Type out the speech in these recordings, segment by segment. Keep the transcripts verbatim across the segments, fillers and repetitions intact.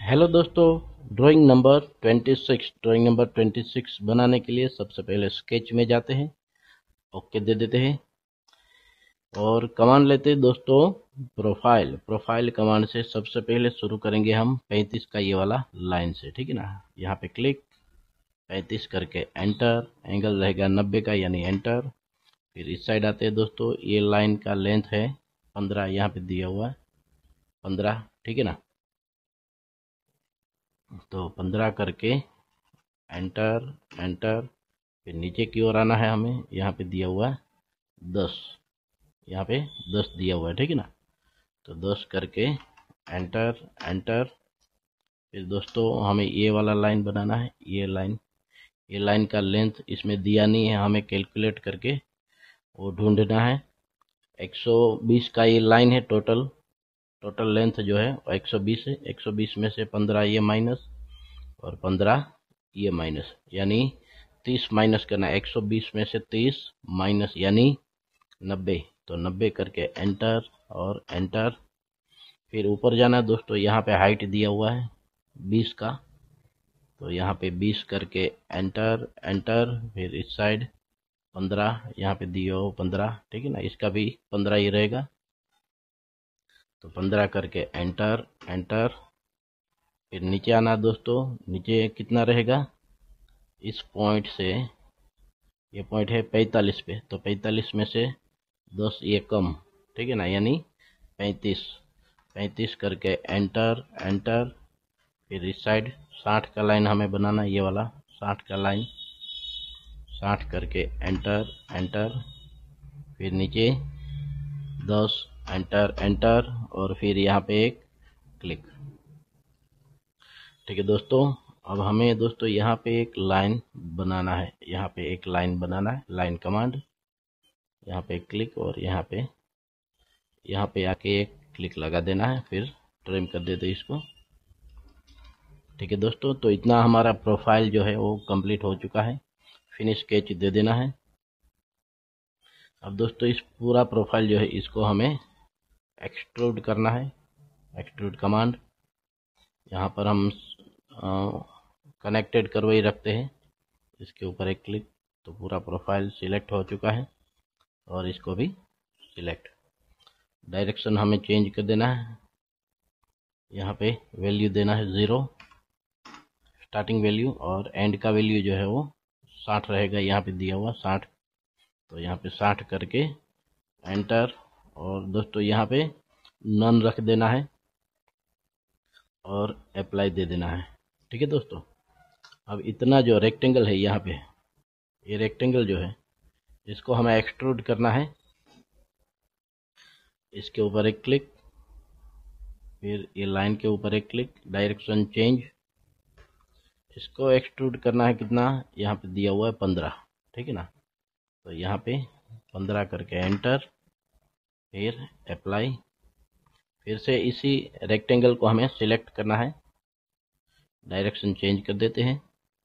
Hello दोस्तों, drawing number छब्बीस drawing number छब्बीस बनाने के लिए सबसे पहले स्केच में जाते हैं, ओके दे देते हैं और कमांड लेते हैं दोस्तों प्रोफाइल। प्रोफाइल कमांड से सबसे पहले शुरू करेंगे हम पैंतीस का ये वाला लाइन से, ठीक है ना। यहाँ पे क्लिक पैंतीस करके एंटर, एंगल रहेगा नब्बे का यानी एंटर। फिर इस साइड आते हैं दोस्तों, ये लाइन का लेंथ है पंद्रह, यहाँ पे दिया हुआ है पंद्रह, ठीक है ना। तो पंद्रह करके एंटर एंटर। फिर नीचे की ओर आना है हमें, यहाँ पे दिया हुआ है दस, यहाँ पे दस दिया हुआ है, ठीक है ना। तो दस करके एंटर एंटर। फिर दोस्तों हमें ये वाला लाइन बनाना है, ये लाइन ये लाइन का लेंथ इसमें दिया नहीं है, हमें कैलकुलेट करके वो ढूंढना है। एक सौ बीस का ये लाइन है, टोटल टोटल लेंथ जो है वो एक सौ बीस है। एक सौ बीस में से पंद्रह ये माइनस और पंद्रह ये माइनस, यानी तीस माइनस करना है। एक सौ बीस में से तीस माइनस यानी नब्बे, तो नब्बे करके एंटर और एंटर। फिर ऊपर जाना है दोस्तों, यहाँ पे हाइट दिया हुआ है बीस का, तो यहाँ पे बीस करके एंटर एंटर। फिर इस साइड पंद्रह, यहाँ पे दिया हो पंद्रह, ठीक है ना, इसका भी पंद्रह ही रहेगा। तो पंद्रह करके एंटर एंटर। फिर नीचे आना दोस्तों, नीचे कितना रहेगा, इस पॉइंट से ये पॉइंट है पैंतालीस पे, तो पैंतालीस में से दस ये कम, ठीक है ना, यानी पैंतीस। पैंतीस करके एंटर एंटर। फिर इस साइड साठ का लाइन हमें बनाना, ये वाला साठ का लाइन, साठ करके एंटर एंटर। फिर नीचे दस एंटर एंटर और फिर यहाँ पे एक क्लिक, ठीक है दोस्तों। अब हमें दोस्तों यहाँ पे एक लाइन बनाना है, यहाँ पे एक लाइन बनाना है, लाइन कमांड, यहाँ पे क्लिक और यहाँ पे यहाँ पे आके एक क्लिक लगा देना है। फिर ट्रिम कर देते इसको, ठीक है दोस्तों। तो इतना हमारा प्रोफाइल जो है वो कंप्लीट हो चुका है, फिनिश स्केच दे देना है। अब दोस्तों इस पूरा प्रोफाइल जो है इसको हमें एक्सट्रूड करना है, एक्सट्रूड कमांड। यहाँ पर हम कनेक्टेड करवाई रखते हैं, इसके ऊपर एक क्लिक, तो पूरा प्रोफाइल सिलेक्ट हो चुका है और इसको भी सिलेक्ट। डायरेक्शन हमें चेंज कर देना है, यहाँ पे वैल्यू देना है ज़ीरो स्टार्टिंग वैल्यू, और एंड का वैल्यू जो है वो साठ रहेगा, यहाँ पे दिया हुआ साठ, तो यहाँ पे साठ करके एंटर। और दोस्तों यहाँ पे नन रख देना है और अप्लाई दे देना है, ठीक है दोस्तों। अब इतना जो रेक्टेंगल है यहाँ पे, ये रेक्टेंगल जो है इसको हमें एक्सट्रूड करना है, इसके ऊपर एक क्लिक, फिर ये लाइन के ऊपर एक क्लिक, डायरेक्शन चेंज, इसको एक्सट्रूड करना है कितना, यहाँ पे दिया हुआ है पंद्रह, ठीक है ना। तो यहाँ पे पंद्रह करके एंटर, फिर अप्लाई। फिर से इसी रेक्टेंगल को हमें सिलेक्ट करना है, डायरेक्शन चेंज कर देते हैं,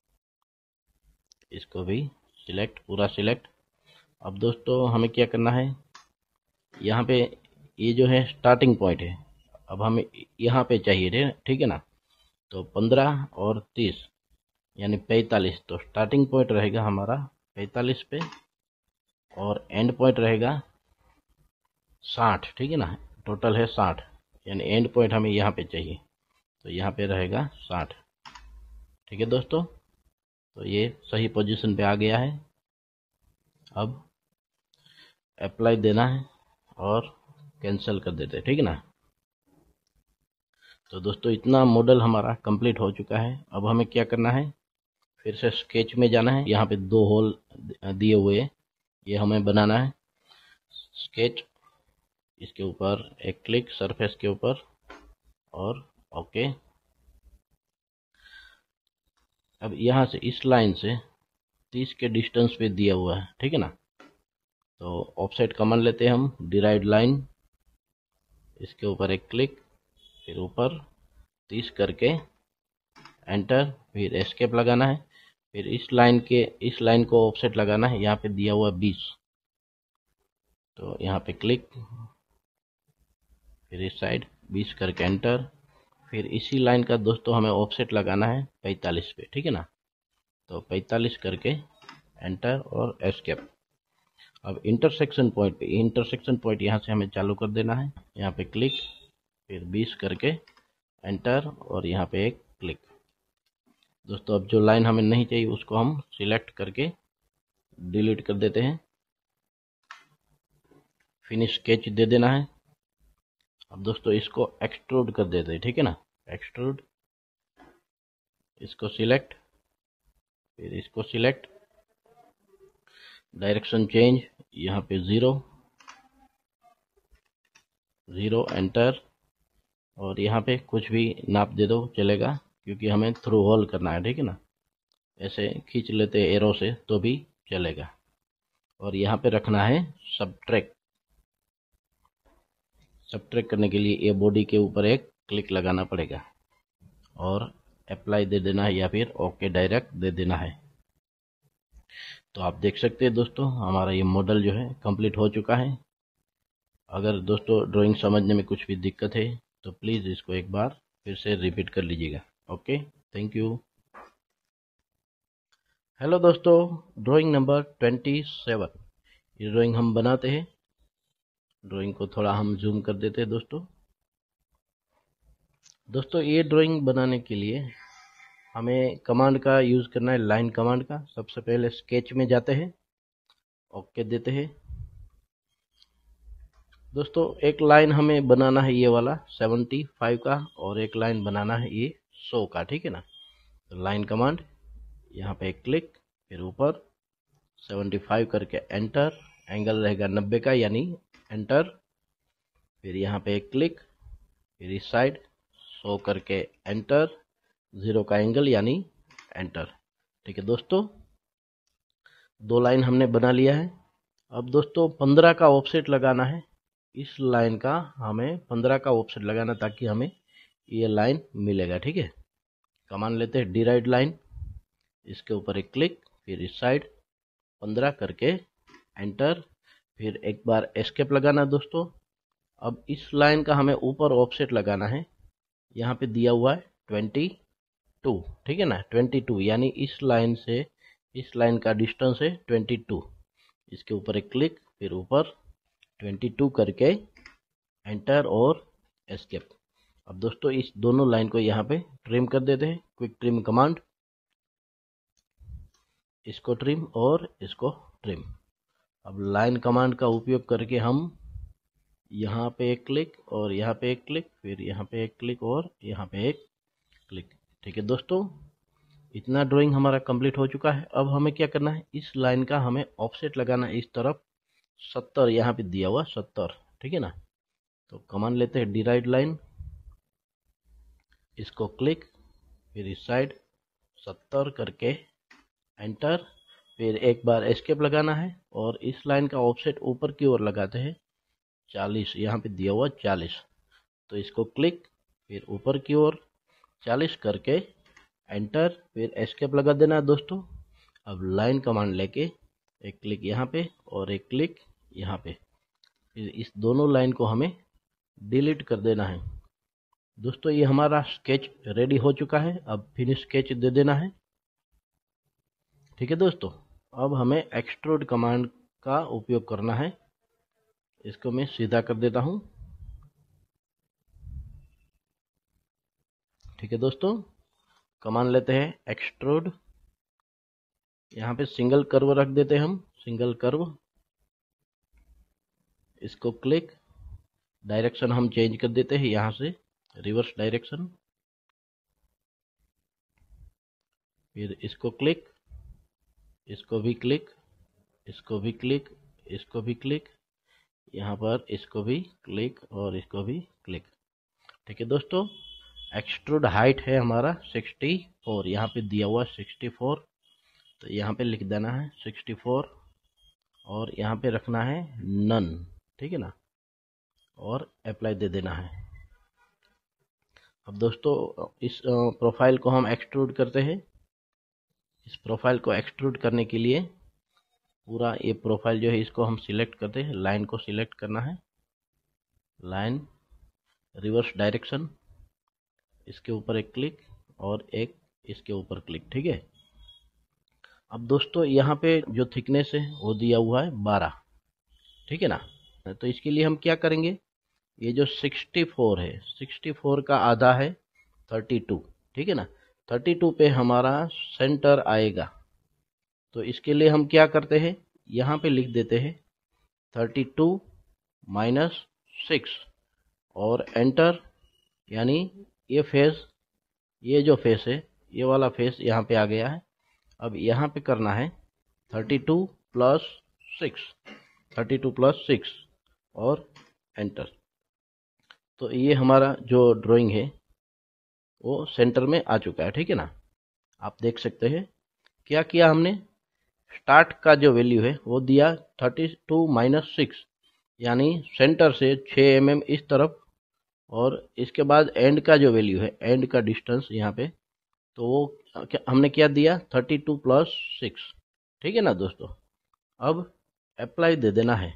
इसको भी सिलेक्ट, पूरा सिलेक्ट। अब दोस्तों हमें क्या करना है, यहाँ पे ये जो है स्टार्टिंग पॉइंट है, अब हमें यहाँ पे चाहिए, ठीक है ना। तो पंद्रह और तीस यानी पैंतालीस, तो स्टार्टिंग पॉइंट रहेगा हमारा पैंतालीस पे और एंड पॉइंट रहेगा साठ, ठीक है ना। टोटल है साठ, यानी एंड पॉइंट हमें यहाँ पे चाहिए, तो यहाँ पे रहेगा साठ, ठीक है दोस्तों। तो ये सही पोजीशन पे आ गया है। अब अप्लाई देना है और कैंसिल कर देते हैं, ठीक है ना। तो दोस्तों इतना मॉडल हमारा कंप्लीट हो चुका है। अब हमें क्या करना है, फिर से स्केच में जाना है, यहाँ पे दो होल दिए हुए हैं, ये हमें बनाना है। स्केच, इसके ऊपर एक क्लिक सरफेस के ऊपर और ओके। अब यहाँ से इस लाइन से तीस के डिस्टेंस पे दिया हुआ है, ठीक है ना। तो ऑफसेट कमांड लेते हैं हम, डिराइव लाइन, इसके ऊपर एक क्लिक, फिर ऊपर तीस करके एंटर, फिर एस्केप लगाना है। फिर इस लाइन के इस लाइन को ऑफसेट लगाना है, यहाँ पे दिया हुआ बीस, तो यहाँ पे क्लिक, फिर इस साइड बीस करके एंटर। फिर इसी लाइन का दोस्तों हमें ऑफसेट लगाना है पैंतालीस पे, ठीक है ना। तो पैंतालीस करके एंटर और एस्केप। अब इंटरसेक्शन पॉइंट पे, इंटरसेक्शन पॉइंट यहाँ से हमें चालू कर देना है, यहाँ पे क्लिक, फिर बीस करके एंटर और यहाँ पे एक क्लिक। दोस्तों अब जो लाइन हमें नहीं चाहिए उसको हम सिलेक्ट करके डिलीट कर देते हैं, फिनिश स्केच दे देना है। अब दोस्तों इसको एक्सट्रूड कर देते हैं, ठीक है ना। एक्सट्रूड, इसको सिलेक्ट, फिर इसको सिलेक्ट, डायरेक्शन चेंज, यहाँ पे ज़ीरो ज़ीरो एंटर और यहाँ पे कुछ भी नाप दे दो चलेगा, क्योंकि हमें थ्रू होल करना है, ठीक है ना। ऐसे खींच लेते एरो से तो भी चलेगा। और यहाँ पे रखना है सबट्रैक्ट। सबट्रैक्ट करने के लिए ये बॉडी के ऊपर एक क्लिक लगाना पड़ेगा और अप्लाई दे देना है या फिर ओके डायरेक्ट दे देना है। तो आप देख सकते हैं दोस्तों हमारा ये मॉडल जो है कंप्लीट हो चुका है। अगर दोस्तों ड्राइंग समझने में कुछ भी दिक्कत है तो प्लीज़ इसको एक बार फिर से रिपीट कर लीजिएगा। Okay, thank you. हेलो दोस्तों, ड्राइंग नंबर ट्वेंटी सेवन, ये ड्राइंग हम बनाते हैं। ड्राइंग को थोड़ा हम जूम कर देते हैं दोस्तों। दोस्तों ये ड्राइंग बनाने के लिए हमें कमांड का यूज़ करना है, लाइन कमांड का। सबसे पहले स्केच में जाते हैं, ओके देते हैं। दोस्तों एक लाइन हमें बनाना है ये वाला सेवेंटी फाइव का, और एक लाइन बनाना है ये सौ का, ठीक है ना। तो लाइन कमांड, यहाँ पे क्लिक, फिर ऊपर सेवेंटी फाइव करके एंटर, एंगल रहेगा नब्बे का यानी एंटर, फिर यहाँ पे क्लिक, फिर इस साइड सौ करके एंटर, ज़ीरो का एंगल यानी एंटर। ठीक है दोस्तों, दो लाइन हमने बना लिया है। अब दोस्तों पंद्रह का ऑफसेट लगाना है, इस लाइन का हमें पंद्रह का ऑफसेट लगाना ताकि हमें ये लाइन मिलेगा, ठीक है। कमांड लेते हैं डिराइड लाइन, इसके ऊपर एक क्लिक, फिर इस साइड पंद्रह करके एंटर, फिर एक बार एस्केप लगाना दोस्तों। अब इस लाइन का हमें ऊपर ऑफसेट लगाना है, यहाँ पे दिया हुआ है ट्वेंटी टू, ठीक है ना, ट्वेंटी टू यानी इस लाइन से इस लाइन का डिस्टेंस है ट्वेंटी टू। इसके ऊपर एक क्लिक, फिर ऊपर ट्वेंटी टू करके एंटर और एस्केप। अब दोस्तों इस दोनों लाइन को यहाँ पे ट्रिम कर देते हैं, क्विक ट्रिम कमांड, इसको ट्रिम और इसको ट्रिम। अब लाइन कमांड का उपयोग करके हम यहाँ पे एक क्लिक और यहाँ पे एक क्लिक, फिर यहाँ पे एक क्लिक और यहाँ पे एक क्लिक। ठीक है दोस्तों, इतना ड्राइंग हमारा कंप्लीट हो चुका है। अब हमें क्या करना है, इस लाइन का हमें ऑफसेट लगाना है इस तरफ सत्तर, यहाँ पे दिया हुआ सत्तर, ठीक है ना। तो कमांड लेते हैं डिराइड लाइन, इसको क्लिक, फिर इस साइड सत्तर करके एंटर, फिर एक बार एस्केप लगाना है और इस लाइन का ऑफसेट ऊपर की ओर लगाते हैं चालीस, यहाँ पे दिया हुआ चालीस। तो इसको क्लिक, फिर ऊपर की ओर चालीस करके एंटर, फिर एस्केप लगा देना है दोस्तों। अब लाइन कमांड लेके एक क्लिक यहाँ पे और एक क्लिक यहाँ पे, फिर इस दोनों लाइन को हमें डिलीट कर देना है दोस्तों। ये हमारा स्केच रेडी हो चुका है, अब फिनिश स्केच दे देना है। ठीक है दोस्तों, अब हमें एक्सट्रूड कमांड का उपयोग करना है, इसको मैं सीधा कर देता हूँ। ठीक है दोस्तों, कमांड लेते हैं एक्सट्रूड, यहाँ पे सिंगल कर्व रख देते हैं हम, सिंगल कर्व, इसको क्लिक, डायरेक्शन हम चेंज कर देते हैं यहाँ से रिवर्स डायरेक्शन, फिर इसको क्लिक, इसको भी क्लिक, इसको भी क्लिक, इसको भी क्लिक, यहाँ पर इसको भी क्लिक और इसको भी क्लिक। ठीक है दोस्तों, एक्सट्रूड हाइट है हमारा सिक्सटी फोर, यहाँ पे दिया हुआ सिक्सटी फोर, तो यहाँ पे लिख देना है सिक्सटी फोर और यहाँ पे रखना है नन, ठीक है ना, और अप्लाई दे देना है। अब दोस्तों इस प्रोफाइल को हम एक्सट्रूड करते हैं। इस प्रोफाइल को एक्सट्रूड करने के लिए पूरा ये प्रोफाइल जो है इसको हम सिलेक्ट करते हैं, लाइन को सिलेक्ट करना है, लाइन रिवर्स डायरेक्शन, इसके ऊपर एक क्लिक और एक इसके ऊपर क्लिक, ठीक है। अब दोस्तों यहाँ पे जो थिकनेस है वो दिया हुआ है बारह, ठीक है ना। तो इसके लिए हम क्या करेंगे, ये जो चौंसठ है, चौंसठ का आधा है बत्तीस, ठीक है ना। बत्तीस पे हमारा सेंटर आएगा, तो इसके लिए हम क्या करते हैं, यहाँ पे लिख देते हैं बत्तीस माइनस सिक्स और एंटर, यानी ये फेस, ये जो फेस है ये वाला फेस यहाँ पे आ गया है। अब यहाँ पे करना है बत्तीस प्लस सिक्स, बत्तीस प्लस सिक्स और एंटर। तो ये हमारा जो ड्राइंग है वो सेंटर में आ चुका है, ठीक है ना। आप देख सकते हैं क्या किया हमने, स्टार्ट का जो वैल्यू है वो दिया बत्तीस माइनस सिक्स, यानी सेंटर से छः एम एम इस तरफ, और इसके बाद एंड का जो वैल्यू है, एंड का डिस्टेंस यहाँ पे, तो वो क्या हमने क्या दिया बत्तीस प्लस सिक्स, ठीक है ना दोस्तों। अब अप्लाई दे देना है,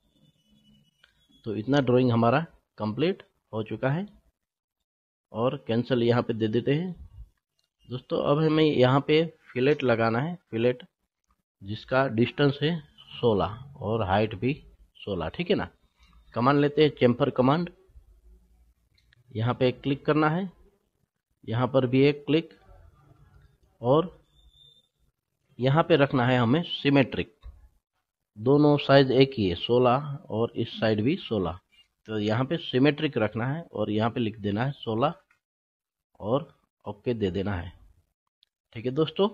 तो इतना ड्राइंग हमारा कंप्लीट हो चुका है और कैंसिल यहाँ पे दे देते हैं दोस्तों। अब हमें यहाँ पे फिलेट लगाना है, फिलेट जिसका डिस्टेंस है सोलह और हाइट भी सोलह, ठीक है ना। कमांड लेते हैं चेम्फर कमांड, यहाँ पे क्लिक करना है, यहाँ पर भी एक क्लिक, और यहाँ पे रखना है हमें सिमेट्रिक, दोनों साइज एक ही है, सोलह और इस साइड भी सोलह, तो यहाँ पे सिमेट्रिक रखना है और यहाँ पे लिख देना है सोलह और ओके दे देना है, ठीक है दोस्तों।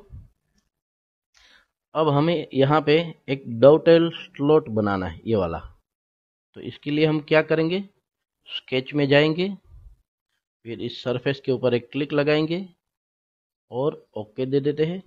अब हमें यहाँ पे एक डॉटेल स्लॉट बनाना है, ये वाला। तो इसके लिए हम क्या करेंगे, स्केच में जाएंगे, फिर इस सरफेस के ऊपर एक क्लिक लगाएंगे और ओके दे देते हैं।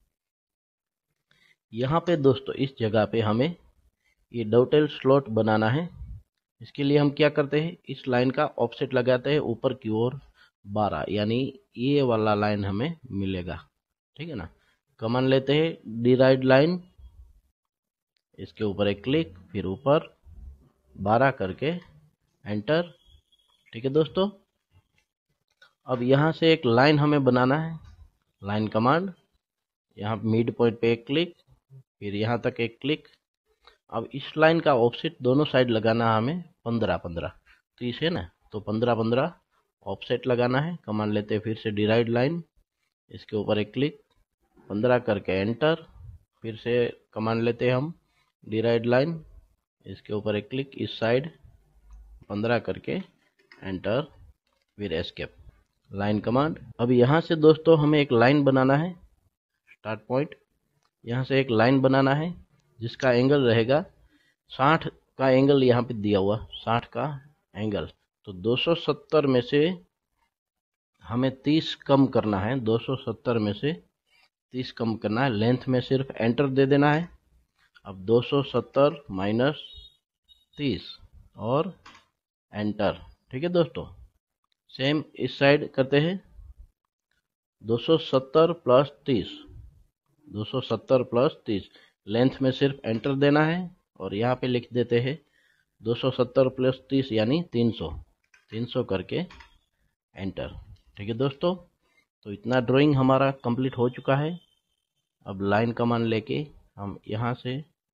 यहाँ पे दोस्तों इस जगह पे हमें ये डॉटेल स्लॉट बनाना है। इसके लिए हम क्या करते हैं, इस लाइन का ऑफसेट लगाते हैं ऊपर की ओर बारह, यानी ये वाला लाइन हमें मिलेगा, ठीक है ना। कमांड लेते हैं डिराइड लाइन, इसके ऊपर एक क्लिक, फिर ऊपर बारह करके एंटर, ठीक है दोस्तों। अब यहाँ से एक लाइन हमें बनाना है, लाइन कमांड, यहाँ मिड पॉइंट पे एक क्लिक, फिर यहाँ तक एक क्लिक। अब इस लाइन का ऑफसेट दोनों साइड लगाना है हमें पंद्रह पंद्रह, तीस है ना, तो पंद्रह पंद्रह ऑफसेट लगाना है। कमांड लेते हैं फिर से डिराइड लाइन, इसके ऊपर एक क्लिक, पंद्रह करके एंटर, फिर से कमांड लेते हैं हम डिराइड लाइन, इसके ऊपर एक क्लिक, इस साइड पंद्रह करके एंटर, फिर एस्केप, लाइन कमांड। अब यहाँ से दोस्तों हमें एक लाइन बनाना है, स्टार्ट पॉइंट, यहाँ से एक लाइन बनाना है जिसका एंगल रहेगा साठ का एंगल, यहाँ पे दिया हुआ साठ का एंगल, तो दो सौ सत्तर में से हमें तीस कम करना है, दो सौ सत्तर में से तीस कम करना है, लेंथ में सिर्फ एंटर दे देना है। अब दो सौ सत्तर माइनस तीस और एंटर, ठीक है दोस्तों। सेम इस साइड करते हैं, दो सौ सत्तर प्लस तीस, दो सौ सत्तर प्लस तीस, लेंथ में सिर्फ एंटर देना है और यहाँ पे लिख देते हैं दो सौ सत्तर प्लस तीस यानी तीन सौ, तीन सौ करके एंटर, ठीक है दोस्तों। तो इतना ड्राइंग हमारा कंप्लीट हो चुका है। अब लाइन कमांड लेके हम यहाँ से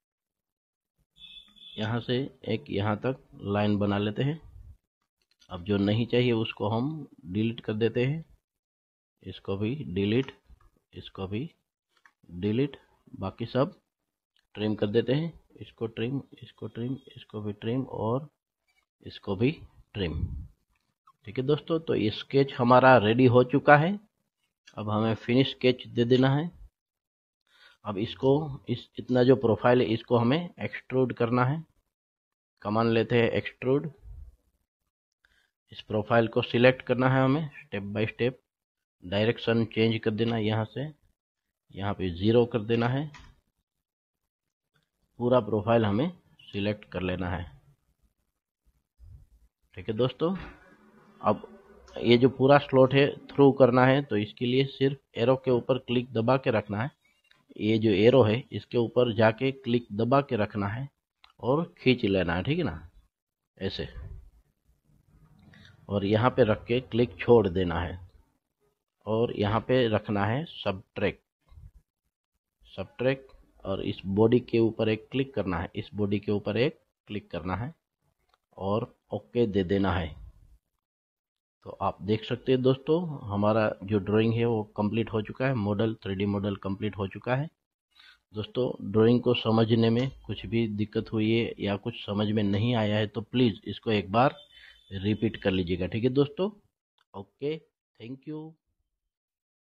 यहाँ से एक यहाँ तक लाइन बना लेते हैं। अब जो नहीं चाहिए उसको हम डिलीट कर देते हैं, इसको भी डिलीट, इसको भी डिलीट, बाकी सब ट्रिम कर देते हैं, इसको ट्रिम, इसको ट्रिम, इसको भी ट्रिम और इसको भी ट्रिम, ठीक है दोस्तों। तो ये स्केच हमारा रेडी हो चुका है। अब हमें फिनिश स्केच दे देना है। अब इसको, इस इतना जो प्रोफाइल है इसको हमें एक्सट्रूड करना है। कमांड लेते हैं एक्सट्रूड, इस प्रोफाइल को सिलेक्ट करना है हमें step by step, direction change कर देना है, यहाँ से यहाँ पे ज़ीरो कर देना है, पूरा प्रोफाइल हमें सिलेक्ट कर लेना है, ठीक है दोस्तों। अब ये जो पूरा स्लॉट है थ्रू करना है, तो इसके लिए सिर्फ एरो के ऊपर क्लिक दबा के रखना है, ये जो एरो है इसके ऊपर जाके क्लिक दबा के रखना है और खींच लेना है, ठीक है ना, ऐसे। और यहाँ पे रख के क्लिक छोड़ देना है और यहाँ पे रखना है सबट्रैक्ट सबट्रैक्ट और इस बॉडी के ऊपर एक क्लिक करना है, इस बॉडी के ऊपर एक क्लिक करना है और ओके दे देना है। तो आप देख सकते हैं दोस्तों, हमारा जो ड्राइंग है वो कंप्लीट हो चुका है, model three D model complete हो चुका है। दोस्तों ड्राइंग को समझने में कुछ भी दिक्कत हुई है या कुछ समझ में नहीं आया है तो प्लीज़ इसको एक बार रिपीट कर लीजिएगा, ठीक है दोस्तों। Okay, thank you.